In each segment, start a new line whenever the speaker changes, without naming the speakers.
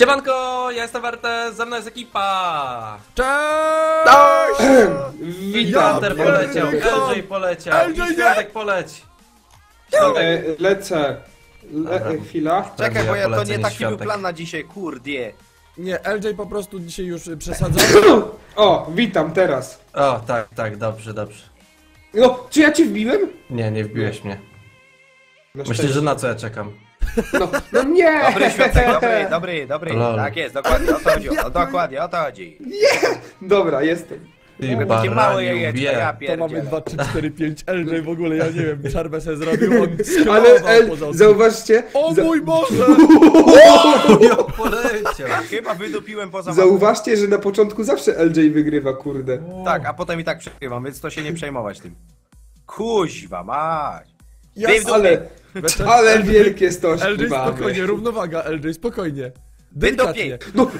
Siemanko, ja jestem Warte, ze mną jest ekipa!
Cześć!
Witam! Hunter poleciał, LJ poleciał,
LJ
i Świątek poleci!
Lecę. Chwila.
Czekaj, bo ja to
polecenie
nie taki był
Świątek.
plan na dzisiaj, kurdie.
Nie, LJ po prostu dzisiaj już przesadzał.
O, witam teraz.
O, tak, dobrze.
No, czy ja ci wbiłem?
Nie wbiłeś mnie.
Na
Myślisz,
szczęście.
że na co ja czekam?
No nie!
Dobry Świątek, dobry.
Lol.
Tak jest, dokładnie o to chodzi. Dokładnie o to chodzi.
Dobra, jestem.
Ty
Takie małe
baraniu
jajeczka, ja
wie.
To mamy
pierdzielę.
2, 3, 4, 5 LJ w ogóle, ja nie wiem, przerwę sobie zrobił, on
Ale
skierował poza odcinkiem.
zauważcie,
O mój Boże!
Ja poleciał!
Chyba wydupiłem poza
zauważcie, że na początku zawsze LJ wygrywa, kurde.
Tak, a potem i tak przegrywam, więc to się nie przejmować tym. Kuźwa mać.
Jasne.
Ale wielkie stożki
LJ
mamy.
spokojnie, równowaga, LJ spokojnie.
Wydupiej.
Delikatnie.
No,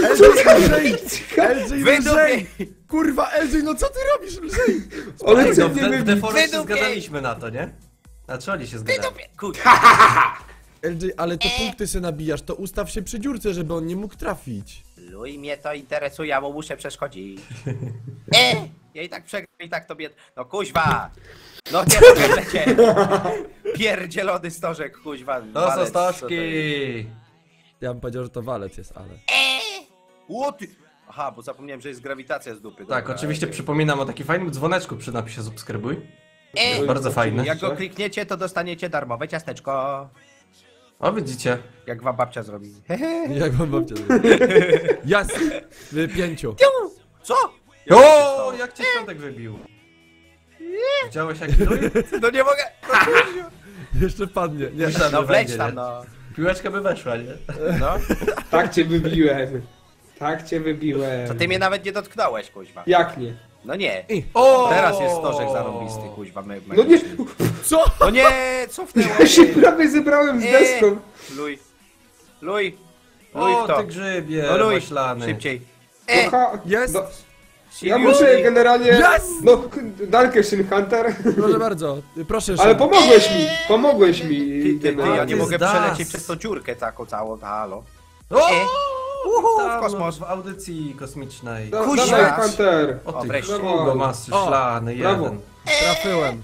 LJ lżej! Kurwa, LJ, no co ty robisz, lżej?
ale
No,
co
w
nie
The Forest się
Wydupiej.
zgadaliśmy na to, nie? Znaczy oni się zgadali.
LJ, ale te punkty se nabijasz, to ustaw się przy dziurce, żeby on nie mógł trafić.
Luj, mnie to interesuje, bo muszę przeszkodzić. Ja i tak przegram, i tak tobie... No kuźwa! No nie powiedzcie! Pierdzielony stożek, kuźwa.
To są
walec, co to jest?
stożki!
Ja bym powiedział, że to walec jest, ale...
Ło ty! Aha, bo zapomniałem, że jest grawitacja z dupy.
Tak,
Dobra,
oczywiście
okej.
przypominam o takim fajnym dzwoneczku przy napisie subskrybuj. Bardzo fajny.
Jak go klikniecie, to dostaniecie darmowe ciasteczko.
O, widzicie?
Jak wam babcia zrobi.
Jak wam babcia Jasne, w 5.
Co?
O, jak cię Świątek wybił? Widziałeś jak gnój?
No nie mogę!
Jeszcze padnie. Nie.
Myślałem,
No
że
wleć
będzie,
tam,
nie?
no.
Piłeczka by weszła, nie?
No.
Tak cię wybiłem. Tak cię wybiłem.
To ty mnie nawet nie dotknąłeś, kuźwa.
Jak nie?
No nie.
O!
Teraz jest stożek zarąbisty, kuźwa.
No nie,
Co?
No nie, cofnęło
ja się prawie zebrałem z deską.
Luj. Luj. Luj
O,
w to.
ty grzybie
No luj.
maślany.
Szybciej.
Aha,
Jest.
no, ja muszę generalnie...
Yes!
No, Dankeschön, Hunter.
Proszę bardzo, proszę.
Ale
Szymon.
pomogłeś mi.
Ty, ja
ty
nie mogę
zdas.
przelecieć przez tą dziurkę taką całą, halo.
O!
Uhu,
Tam,
w kosmos.
w audycji kosmicznej.
Kuźwa.
Dawaj, Hunter.
O
O,
ty
wreszcie.
kurwa masy
O,
szlany,
brawo.
jeden.
Trafiłem.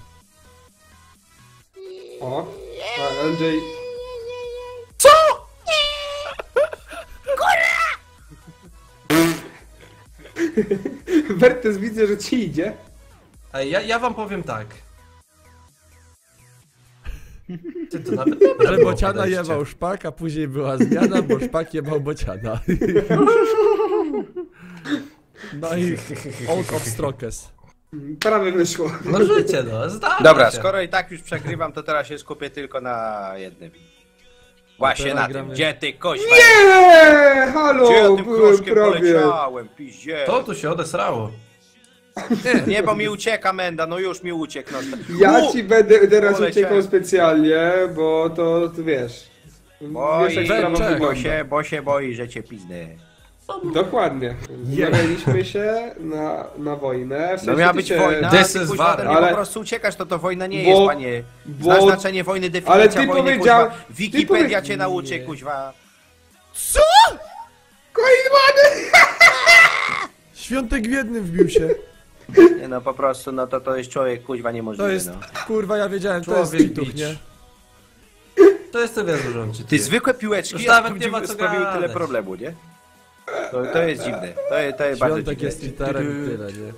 O, a LJ... Co? Bertes, widzę, że ci idzie.
Ej, ja wam powiem tak. Ty to nawet dobre
Że
było
bociana
podejście.
jebał szpak, a później była zmiana, bo szpak jebał bociana. No i out of strokes.
Prawie wyszło.
No życie, no, zdarza
Dobra,
się.
skoro i tak już przegrywam, to teraz się skupię tylko na jednym. Właśnie
teraz
na tym.
gramy-
Gdzie ty, koźwa?
Nie, halo,
Gdzie ja tym
byłem
kroczkiem
prawie.
poleciałem, piździe.
To tu się odesrało.
Nie, bo mi ucieka Menda, no już mi uciekł. No.
Ja ci będę teraz
poleciałem.
uciekał specjalnie, bo to, ty wiesz... Wiesz, jak sprawa
Czech.
wygląda.
Bo się boi, że cię pizny.
Dokładnie. Zmawialiśmy się na wojnę. W sensie
No miała
ty
być
się-
wojna,
This
a ty
is
kuźwa,
war.
ten nie
Ale-
po prostu uciekasz, to wojna nie
Bo-
jest, panie.
bo-
Znasz znaczenie wojny,
Ale
definicja
ty
wojny,
powiedział-
kuźwa. Wikipedia
ty
cię nauczy, kuźwa.
Koinmany!
Świątek w jednym wbił się.
Nie no, po prostu, no to jest człowiek, kuźwa, niemożliwy,
To jest,
no.
kurwa, ja wiedziałem, to jest
Człowiek
Tituch,
bicz.
nie?
To jest to wiesz, rząd
Ty zwykłe piłeczki,
Już
a
nawet
tu
nie ma co
sprawiły tyle
gadać.
problemu, nie? To jest dziwne, to jest bardzo
Świątek
dziwne.
jest cheaterem i tyle, nie?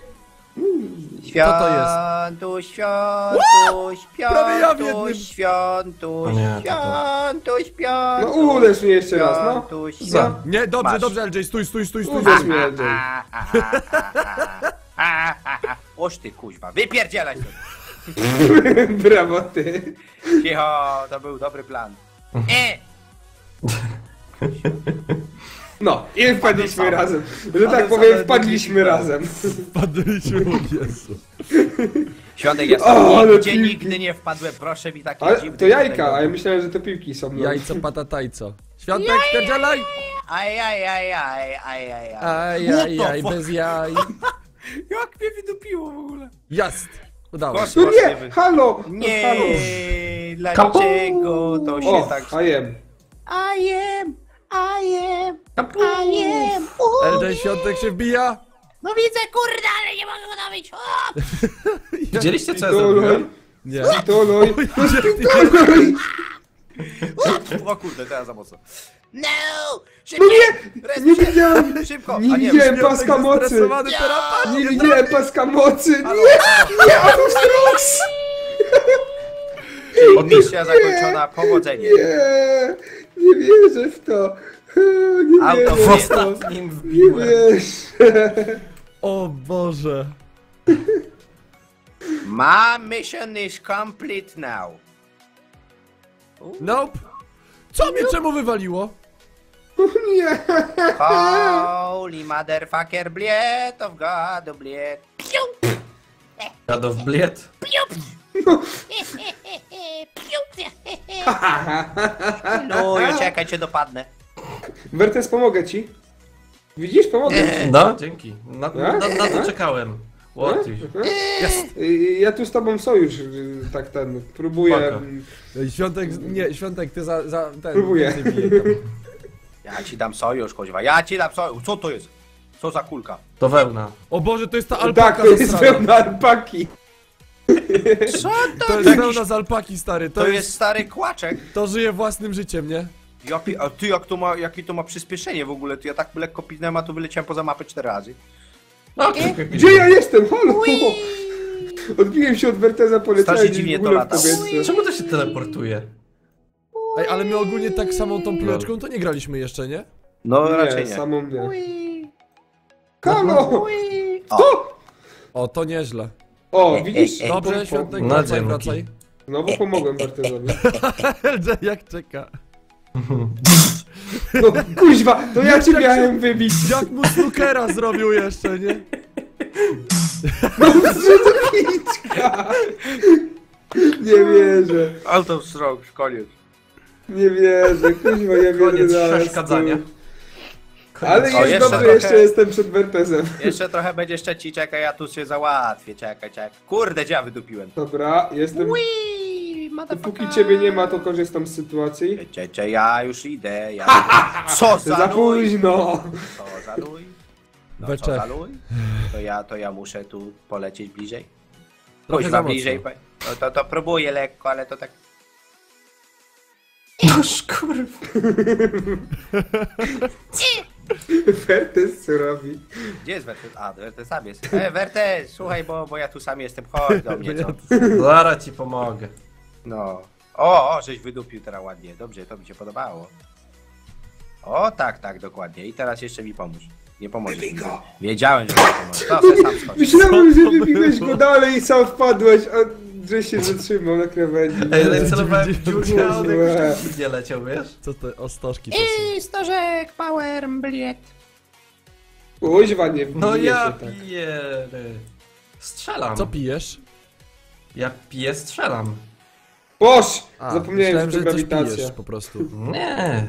Świątuś, świątuś,
Prawie ja w jednym.
świątuś, świątuś,
O nie, to
świątuś, świątuś.
No uderz mnie jeszcze raz, no.
Świątuś,
Za.
Nie, dobrze,
Masz.
dobrze, LJ, stój.
Uderz mnie, LJ.
Oż ty kuźwa, wypierdzielaj się.
Brawo ty.
Cicho, to był dobry plan.
No, i wpadliśmy
sam.
razem. Że tak
Ale
powiem,
same
wpadliśmy
drugi
razem.
Padliśmy, o Jezu.
Świątek, ja
O,
sam
ale
nigdzie
piłki.
nigdy nie wpadłem, proszę mi takie
Ale
dziwne
to jajka,
tego.
a ja myślałem, że to piłki są. No.
Jajco, patatajco. Świątek, spierdzielaj!
Aj, aj, aj, aj, aj, aj, aj.
Ajajaj, bez jaj.
Jak mnie wydupiło w ogóle?
Jest! Udało się.
No nie, halo! No,
Nie,
halo.
dlaczego to się
O,
tak...
I am.
I am I am.
LJ Świątek się wbija.
No widzę, kurde, ale nie mogę go dobić. O!
Widzieliście co ja
Pitoluj,
zrobiłem?
Nie.
pitoluj.
O kurde, teraz za mocno. No!
No
Szybciej!
nie! Nie widziałem!
Szybko!
Nie
A nie,
widziałem paska mocy!
Zestresowany teraz.
Nie widziałem paska mocy!
Halo,
Nie!
halo.
Nie! Autostrux!
Misja zakończona, powodzenie.
Nie! Nie wierzę w to! Nie
Auto
wierzę
w
w to!
Ostatnim
Nie
wbiłem.
wierzę!
O Boże.
My mission is complete now.
Nope. Co mnie czemu wywaliło?
Nie!
Holy motherfucker, bliet of God, bliet. Piu!
Jadow bliet.
No, ja czekaj, cię dopadnę.
Wertes, pomogę ci. Widzisz? Pomogę ci.
No, dzięki. Na to czekałem. Łotyś.
Ja tu z tobą sojusz, tak ten, próbuję...
Spoko.
Świątek, nie, Świątek, ty za ten...
Próbuję.
więcej bije tam.
Ja ci dam sojusz, kuźwa, ja ci dam sojusz. Co to jest? Co za kulka?
To wełna.
O Boże, to jest ta
Tak,
alpaka
to jest
zasrana.
wełna alpaki.
Co
To jest wełna z alpaki, stary.
To jest stary kłaczek.
To żyje własnym życiem, nie?
A ty jakie to ma przyspieszenie w ogóle? To ja tak lekko pinąłem, a tu wyleciałem poza mapę 4 razy.
No,
Gdzie ja jestem? Halo! Odbiłem się od Werteza, poleciałem
Strasznie
gdzieś
dziwnie
w
to
ogóle w
lata.
powietrze.
Czemu to się teleportuje?
Ej, ale my ogólnie tak samą tą piłeczką to nie graliśmy jeszcze, nie?
No
Nie,
raczej nie.
samą mnie.
Ui,
Halo!
ui. O,
To!
O, to nieźle.
O, widzisz?
Dobrze, Świątek,
No,
wracaj,
dzięki.
wracaj.
Znowu pomogłem Wertezowi.
LJ jak czeka.
No kuźwa, to ja cię
Jak
miałem wybić.
Jak mu snookera zrobił jeszcze, nie?
No zrzuciczka! Nie wierzę.
Out of strokes, koniec.
Nie wierzę, kuźwa, ja wierzę
Koniec
zaraz.
przeszkadzania.
Ale
O,
jest
jeszcze
dobrze,
trochę.
jeszcze jestem przed Wertezem.
Jeszcze trochę będzie szczeci, czekaj, ja tu się załatwię, czekaj. Kurde, gdzie ja wydupiłem?
Dobra, jestem...
Ui,
Póki ciebie nie ma, to korzystam z sytuacji.
Ja już idę, Co
Za
za luj?
późno!
Co za luj? No
We
co za
trzech.
luj? To ja muszę tu polecieć bliżej.
Trochę za
Kuźwa
mocno.
bliżej. No to próbuję lekko, ale to tak...
Noż kurwa.
Wertez co robi?
Gdzie jest Wertes? A, Wertes sam jest. Wertes, słuchaj, bo ja tu sam jestem, chodź do mnie, co?
Zaraz ci pomogę.
No. O, żeś wydupił teraz ładnie. Dobrze, to mi się podobało. O, tak, dokładnie. I teraz jeszcze mi pomóż. Nie pomożesz mi. Wiedziałem, że mi pomożesz. To se sam schodź.
Myślałem, że wybiłeś go dalej i sam wpadłeś, a że się zatrzymał na krawędzi.
Ej, ale celowałem w dziurkę, a on
Złe.
jakoś tak nie leciał, wiesz?
Co te ostożki to są?
stożek, power, bliet.
Kuźwa, nie
No
wbije
ja
się tak.
piję. Strzelam.
Co pijesz?
Ja piję, strzelam.
Boż!
A,
Zapomniałem,
myślałem,
że to
że coś
grawitacja.
pijesz po prostu.
Nie.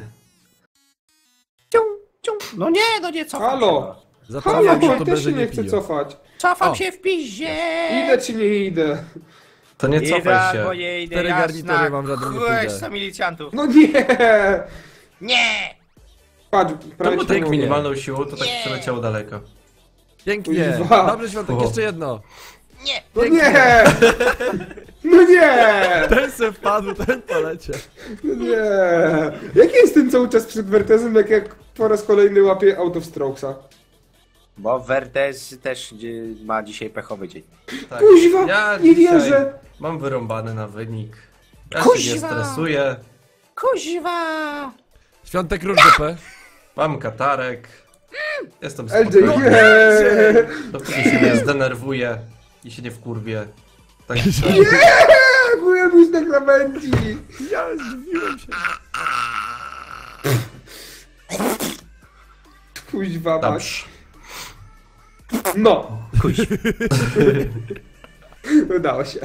No nie, cofam
Halo!
się.
Halo,
Zapomniałem, że
ja
to
też się
beże
nie
nie
chcę
piją.
cofać.
Cofam
O.
się w piździe.
Idę czy nie idę?
To nie
Idę
cofaj
albo
się.
nie idę,
4
jasna.
garnitury mam, żaden nie pójdę.
Za milicjantów.
No nie!
Nie!
Patrz, prawie
Czemu
cię
tak
mówię.
minimalną siłą, to tak
Nie.
przeleciało daleko.
Pięknie.
Kuźwa.
Dobrze, Świątek,
O.
jeszcze jedno.
Nie!
No nie! No nie!
Ten se wpadł, ten polecie.
No nie! Jak jestem cały czas przed Wertezem, jak po raz kolejny łapię Out of Strokesa?
Bo Wertes też ma dzisiaj pechowy dzień.
Tak.
Kuźwa,
Ja
nie
dzisiaj
wierzę.
Mam wyrąbany na wynik. Ja się nie
Kuźwa.
stresuję.
Kuźwa!
Świątek róż DP.
Mam katarek. Jestem
LJ,
spokojny.
nie!
Dopóki się nie zdenerwuję i się nie wkurwię. Tak,
Byłem już na krawędzi!
Ja zdziwiłem się.
Kuźwa, mać.
dobrze.
No!
Kuźwa.
Udało się.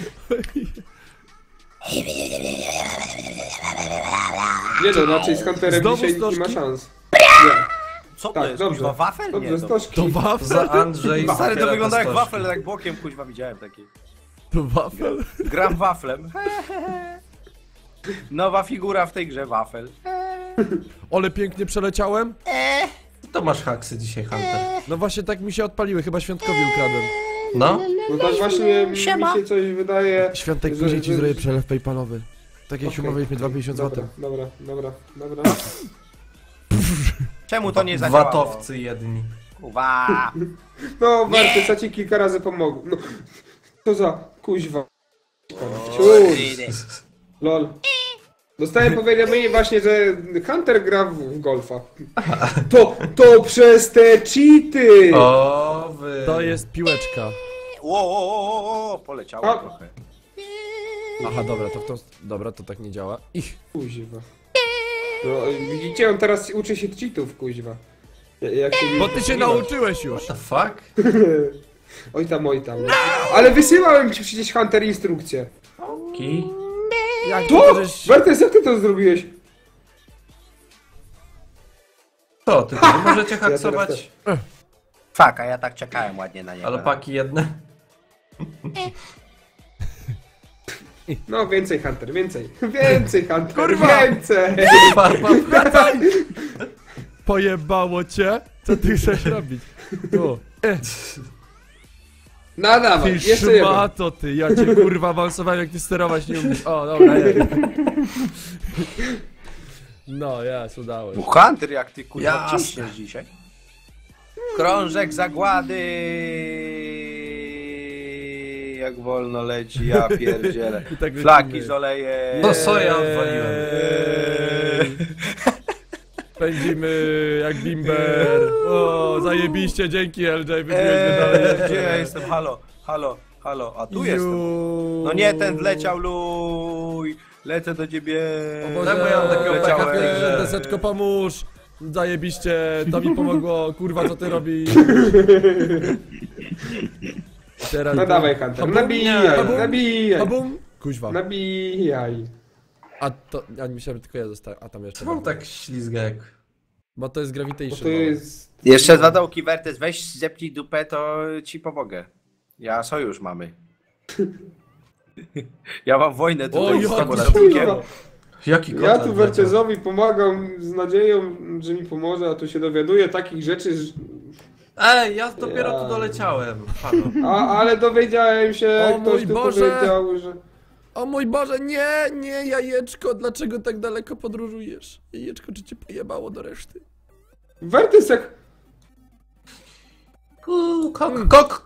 Nie no, raczej z Hunterem
Znowu
dzisiaj nie ma
stożki?
szans. Nie.
Co to
Tak,
jest,
dobrze.
kuźwa, wafel?
Dobrze,
Nie,
stożki.
To wafel?
Za Andrzej.
Stary, to
zabiera
wygląda jak
pastoszki.
wafel, tak bokiem, kuźwa, widziałem taki.
To wafel?
Gram waflem. Nowa figura w tej grze, wafel.
Ale pięknie przeleciałem.
To masz haksy dzisiaj, Hunter.
No właśnie tak mi się odpaliły, chyba Świątkowi ukradłem.
No?
No tak właśnie mi
Siema.
się coś wydaje...
Świątek,
że-
później ci
że-
zrobię przelew paypalowy. Tak jak się
Okej,
umawialiśmy, 250 zł.
Dobra.
Czemu to nie zadziałało?
Watowcy jedni.
Uwa.
No Wertes, ja ci kilka razy pomogę. No, co za kuźwa.
Kurde.
Lol. Dostałem powiadomienie właśnie, że Hunter gra w golfa. To przez te cheaty!
O, wy.
To jest piłeczka.
O, poleciało
A.
trochę.
Aha, dobra, to w tą... Dobra, to tak nie działa. Ich.
Kuźwa. No, widzicie, on teraz uczy się cheatów, kuźwa. Jak się...
Bo ty się nauczyłeś już.
What the fuck?
Oj tam. Ale wysyłałem ci przecież Hunter instrukcję.
Ki?
Jak
To!
możesz...
Wertes, jak ty to zrobiłeś?
To, tylko wy możecie
teraz
haksować
Fuck, a ja tak czekałem ładnie na niego.
alpaki jedne?
No, więcej Hunter, więcej. Więcej Hunter,
Kurwa!
więcej!
Pojebało cię? Co ty chcesz robić? O.
No
Ty
dawaj, jeszcze jeden.
szmato ty, ja cię kurwa awansowałem jak ty sterować nie umiesz. O, dobra, jest. No, jest, udało się.
Hunter, jak ty kurwa
Jasne.
ciśniesz dzisiaj. Krążek zagłady. Jak wolno leci, ja pierdzielę.
I tak
Flaki
lecimy.
z olejem.
To co ja odwaliłem?
Pędzimy jak bimber. O, zajebiście, dzięki LJ, wybiłeś mnie dalej.
Gdzie ja jestem? Halo, a tu jestem.
Ju.
No nie, ten wleciał, luj. Lecę do ciebie.
O Boże,
Tak, bo ja mam takiego
Leciałem.
pecha w tej grze.
deseczko pomóż. Zajebiście, to mi pomogło. Kurwa, co ty robisz? Teraz
No dawaj Hunter,
Habum?
nabijaj,
Habum?
nabijaj.
Habum? Kuźwa.
Nabijaj.
A to, ja myślałem, że tylko ja zostałem, a tam jeszcze.
Mam tak ślizga jak...
Bo to jest
Bo
gravitation.
to jest...
Jeszcze dwa dołki, Wertes, weź zepnij dupę, to ci pomogę. Ja sojusz mamy. Ja mam wojnę
O,
tutaj z
jaki
Samoradzikiem.
kurwa.
Jaki kot
Ja tu
odleciał?
Wertezowi pomagam z nadzieją, że mi pomoże, a tu się dowiaduję takich rzeczy, że...
Ej, ja dopiero
Ja.
tu doleciałem. Halo.
Ale dowiedziałem się,
O
ktoś
mój
tu
Boże!
powiedział, że...
O mój Boże, nie, jajeczko, dlaczego tak daleko podróżujesz? Jajeczko, czy cię pojebało do reszty?
Wertes jak...
Kok,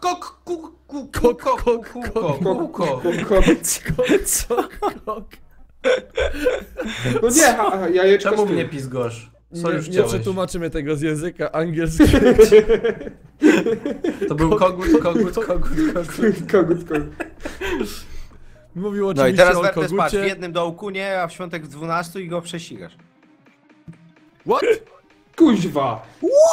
Co?
No nie, jajeczko
Czemu
z tyłu.
mnie pizgosz? Co już
Nie
chciałeś?
przetłumaczymy tego z języka angielskiego.
To był kogut.
Kogut.
Mówił
No
oczywiście
i teraz
o
Wertes patrz, w
kogucie.
jednym dołku nie, a w świątek w 12 i go prześcigasz.
What?
Kuźwa!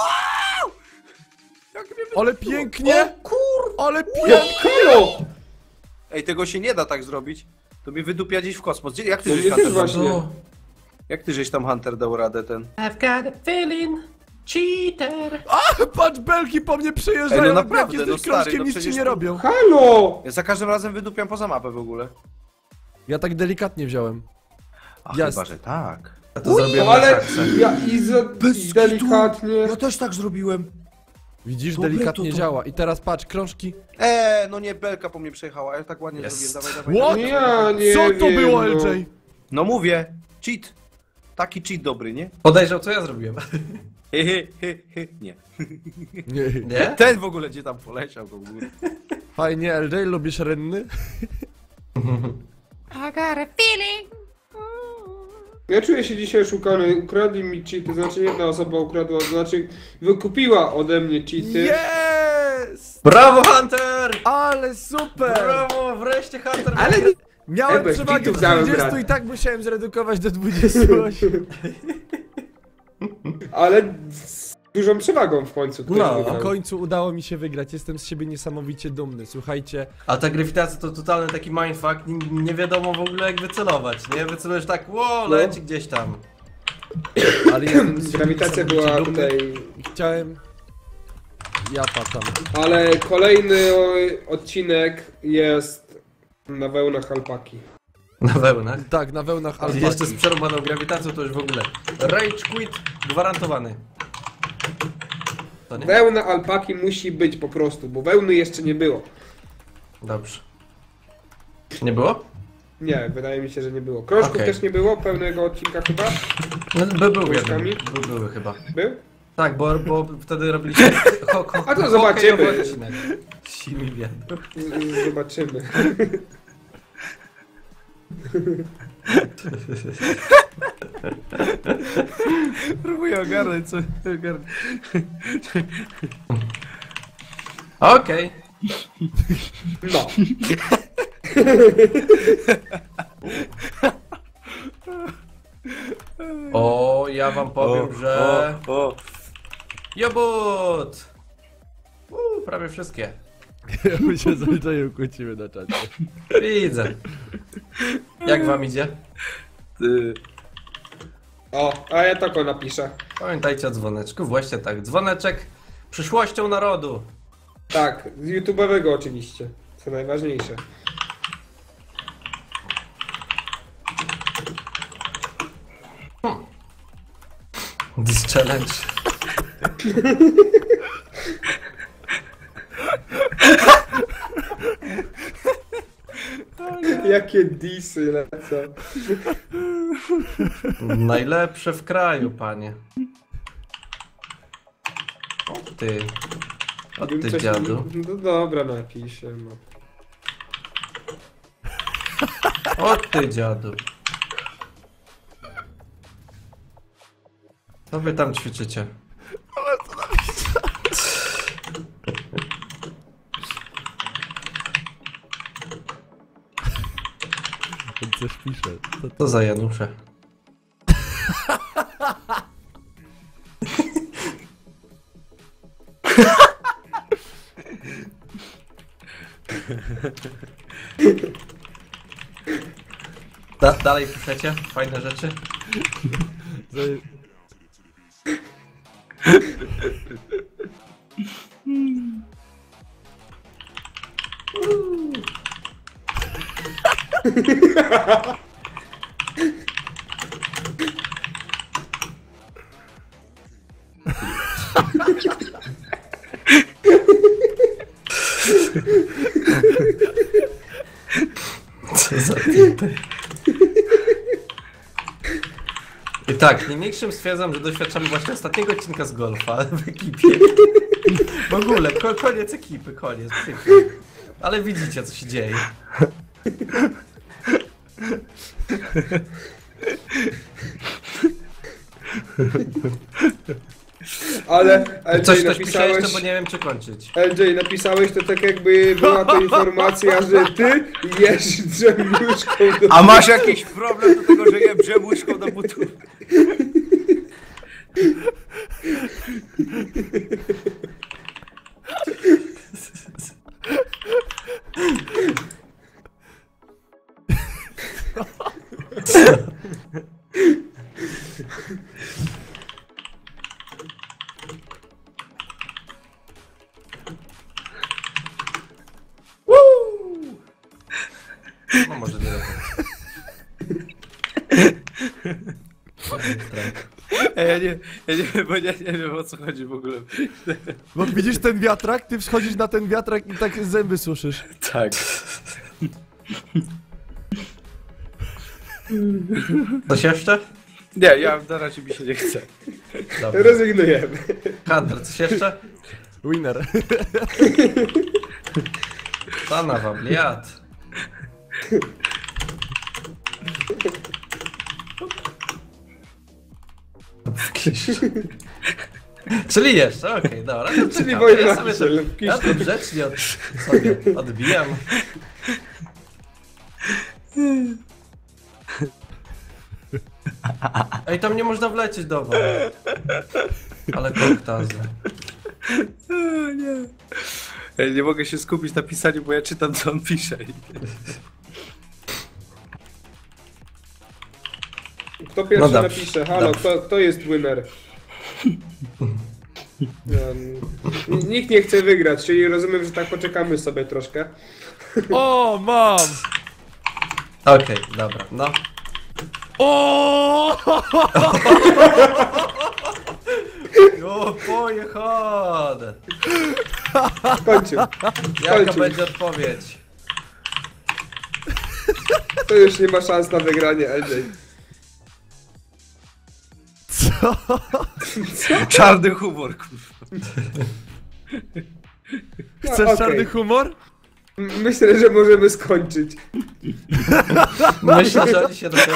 Ale pięknie! Ale
Jak
pięknie!
Halo!
Ej, tego się nie da tak zrobić. To mnie wydupia gdzieś w kosmos. Jak ty
No
żeś
nie
Hunter
też właśnie.
No.
Jak ty żeś tam Hunter dał radę ten?
I've got a feeling, cheater.
Patrz, belki po mnie przejeżdżają,
Ej, no
jak
naprawdę,
jesteś
no stary,
krążkiem,
no
nic ci
przecież
nie
to-
robią.
Halo!
Ja za każdym razem wydupiam poza mapę w ogóle.
Ja tak delikatnie wziąłem.
A
Jasne.
chyba, że tak.
Ja to zrobiłem
No
na
ale
haksę.
ja delikatnie...
No też tak zrobiłem.
Widzisz,
Dobre
delikatnie
to.
działa. I teraz patrz, krążki.
No nie, belka po mnie przejechała, ja tak ładnie
Jest.
zrobiłem, dawaj.
What?
Ja nie
Co to
wiem,
było,
no.
LJ?
No mówię, cheat. Taki cheat dobry, nie?
Podejrzał, co ja zrobiłem.
Nie.
Nie.
Nie?
Ten w ogóle gdzie tam poleciał do góry.
Fajnie, LJ, lubisz renny?
Ja czuję się dzisiaj oszukany, ukradli mi cheaty, znaczy jedna osoba ukradła, znaczy wykupiła ode mnie cheaty.
Jest!
Brawo, Hunter!
Ale super!
Brawo, wreszcie Hunter!
Ale nie...
Miałem
bez
przewagę
cheatów
w
dałem
20
radę.
i tak musiałem zredukować do 28.
Ale z dużą przewagą w końcu ktoś
No,
wygrał.
W końcu udało mi się wygrać, jestem z siebie niesamowicie dumny. Słuchajcie,
A ta grawitacja to totalny taki mindfuck, nie wiadomo w ogóle jak wycelować, nie? Wycelujesz tak, ło, leci gdzieś tam.
ale jestem z siebie
Grawitacja
niesamowicie
była
dumny
tutaj...
i chciałem... Ja patam.
Ale kolejny odcinek jest na wełnach alpaki.
Na wełnach.
Tak, na wełnach
Ale
alpaki.
jeszcze z przerobaną grawitacją to już w ogóle. Rage quit gwarantowany. To nie?
Wełna alpaki musi być po prostu, bo wełny jeszcze nie było.
Dobrze. Nie było?
Nie, wydaje mi się, że nie było. Krążków
Okej.
też nie było, pełnego odcinka chyba.
No, był
Krążkami?
jeden. Były chyba.
Był?
Tak, bo wtedy robiliśmy
A to zobaczymy.
hokejowy odcinek. Siły wiatr.
Zobaczymy.
Próbuję ogarnąć, co ogarnąć.
Okej.
No.
O, ja wam powiem, że...
O.
Jobut! Prawie wszystkie.
My się zwyczajem kłócimy na czacie.
Widzę. Jak wam idzie?
O, a ja tako napiszę.
Pamiętajcie o dzwoneczku. Właśnie tak, dzwoneczek przyszłością narodu.
Tak, z YouTube'owego oczywiście. Co najważniejsze.
This challenge.
Jakie disy lecą.
Najlepsze w kraju, panie. O ty. O
Bym
ty,
coś-
dziadu.
No dobra, napiszę. No.
O ty, dziadu. Co wy tam ćwiczycie?
On coś pisze.
Co za Janusze? Dalej piszecie? Fajne rzeczy? Co za typy. I tak, niniejszym stwierdzam, że doświadczamy właśnie ostatniego odcinka z golfa w ekipie. W ogóle, koniec ekipy, koniec. Ale widzicie, co się dzieje.
Ale
Coś
LJ
pisze jeszcze,
napisałeś...
bo nie wiem, czy kończyć.
LJ, napisałeś to tak jakby była to informacja, że ty jesz drzemiuszką do...
A masz jakiś problem do tego, że jem brzęłuszką do butów?
No może nie lepiej.
Ja nie wiem, bo nie wiem, o co chodzi w ogóle.
Bo widzisz ten wiatrak? Ty wschodzisz na ten wiatrak i tak zęby suszysz.
Tak.
Coś jeszcze?
Nie, ja na razie mi się nie chce.
Dobra.
Rezygnujemy.
Hunter, coś jeszcze?
Winner.
Pana wam, jad. Czyli jeszcze, okej, dobra. to
Czyli
czekam.
wojna
Ja sobie
strzel,
to, ja to grzecznie sobie odbijam. Ej, tam nie można wlecieć do was. Ale koktazy.
Nie. Ja nie mogę się skupić na pisaniu, bo ja czytam, co on pisze.
Kto pierwszy
No dobrze,
napisze? Halo,
dobrze.
kto jest winner? Nikt nie chce wygrać, czyli rozumiem, że tak poczekamy sobie troszkę.
O, mam!
Okej, dobra, no.
O!
O, pojechane.
Skończył.
Jaka
Skończył.
będzie odpowiedź?
To już nie ma szans na wygranie, LJ.
Co?
Czarny humor, kurwa.
No,
Chcesz
okej.
czarny humor?
Myślę, że możemy skończyć.
Myślę, że oni się dopiero...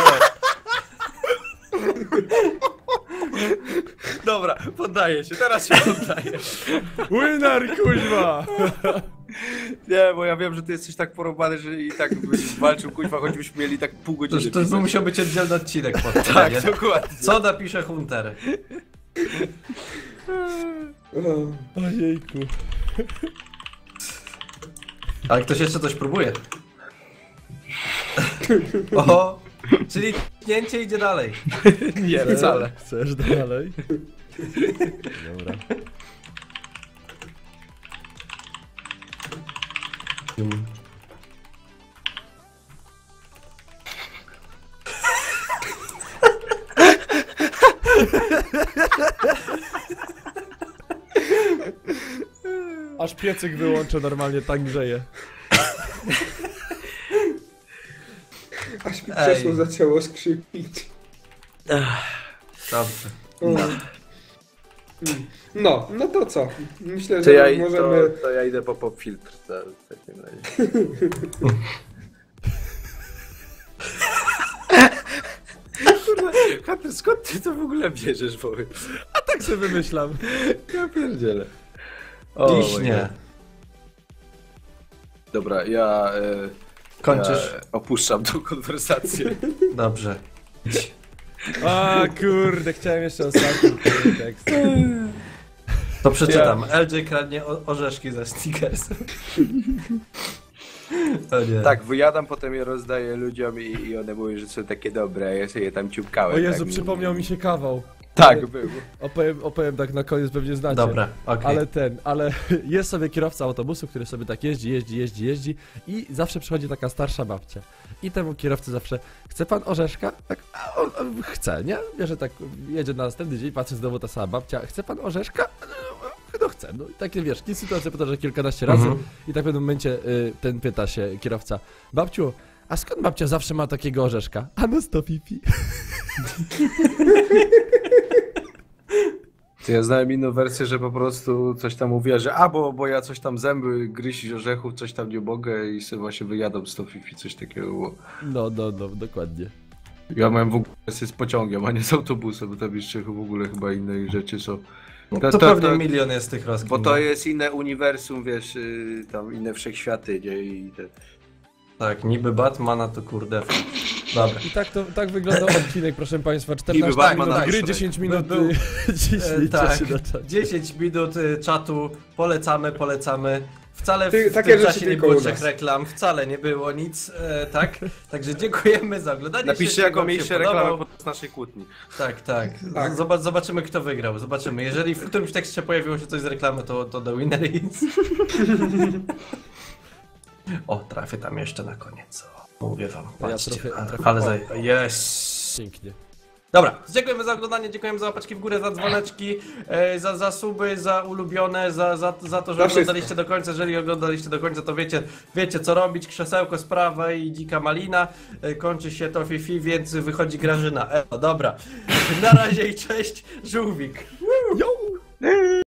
Dobra, poddaję się, teraz się poddaję.
Winner, kuźwa!
Nie, bo ja wiem, że ty jesteś tak porobany, że i tak byś walczył, kuźwa, choćbyśmy mieli tak pół godziny.
To by musiał być oddzielny odcinek po tym,
Tak,
nie?
dokładnie.
Co napisze Hunter?
O,
Ojejku.
Ale ktoś jeszcze coś próbuje. Oho, czyli tnięcie idzie dalej.
Nie, wcale.
Chcesz dalej? Dobra. Aż piecyk wyłączę normalnie, tak grzeje.
aż mi
Ej.
krzesło zaczęło skrzypić.
Dobrze.
No to co? Myślę,
To
że
ja,
możemy...
to ja idę po pop filtr w takim razie. Kurwa, Hunter, skąd ty to w ogóle bierzesz, powiedz?
A tak sobie wymyślam.
Ja pierdzielę.
Liśnie.
Dobra, ja
Kończysz?
opuszczam tą konwersację.
Dobrze.
A kurde, chciałem jeszcze ostatni tekst.
To przeczytam. LJ kradnie orzeszki ze Snickers. O nie.
Tak, wyjadam, potem je rozdaję ludziom i one mówią, że są takie dobre, a ja sobie je tam ciupkałem.
O Jezu,
tak,
przypomniał mi się kawał.
Tak, był.
Opowiem tak na koniec, pewnie znacie.
Dobra, okej.
Ale jest sobie kierowca autobusu, który sobie tak jeździ i zawsze przychodzi taka starsza babcia. I temu kierowcy zawsze, chce pan orzeszka? Tak, a on chce, nie? Bierze tak, jedzie na następny dzień, patrzy znowu ta sama babcia, chce pan orzeszka? No chce, no i takie wiesz, nie sytuacja powtarza kilkanaście razy i tak w pewnym momencie ten pyta się kierowca, babciu, a skąd babcia zawsze ma takiego orzeszka? A no 100 pipi.
To ja znałem inną wersję, że po prostu coś tam mówiła, że bo ja coś tam zęby gryźć orzechów, coś tam nie mogę i sobie właśnie wyjadam z to fifi, coś takiego było.
No, dokładnie.
Ja miałem w ogóle wersję z pociągiem, a nie z autobusem, bo tam jeszcze w ogóle chyba inne rzeczy są.
To pewnie milion jest tych rozkmin.
Bo to jest inne uniwersum, wiesz, tam inne wszechświaty, nie? I te...
Tak, niby Batmana to kurde. Dobra.
I tak wygląda odcinek, proszę Państwa. 14
Batman
minut
na
gry,
Shrek.
10 minut
Był- tak,
się na czacie.
10 minut czatu, polecamy. Wcale w
Takie
tym
rzeczy
czasie nie
tylko
było
u nas.
3 reklam, wcale nie było nic, tak? Także dziękujemy za oglądanie.
Napiszcie,
Jeśli
jaką
wam się
mieliście
podobał-
reklamę podczas naszej kłótni.
Tak.
Tak.
Zobaczymy kto wygrał, zobaczymy. Jeżeli w którymś tekście pojawiło się coś z reklamy, to the winner is. O, trafię tam jeszcze na koniec. O, mówię wam,
Ja
patrzcie,
trafię-
ale jest.
Pięknie.
Dobra, dziękujemy za oglądanie, dziękujemy za łapaczki w górę, za dzwoneczki, za suby, za ulubione, za to, że
Za
oglądaliście do końca. Jeżeli oglądaliście do końca, to wiecie co robić. Krzesełko z prawej i dzika malina. Kończy się to fifi, więc wychodzi Grażyna. Dobra, na razie i cześć, żółwik.
Yo!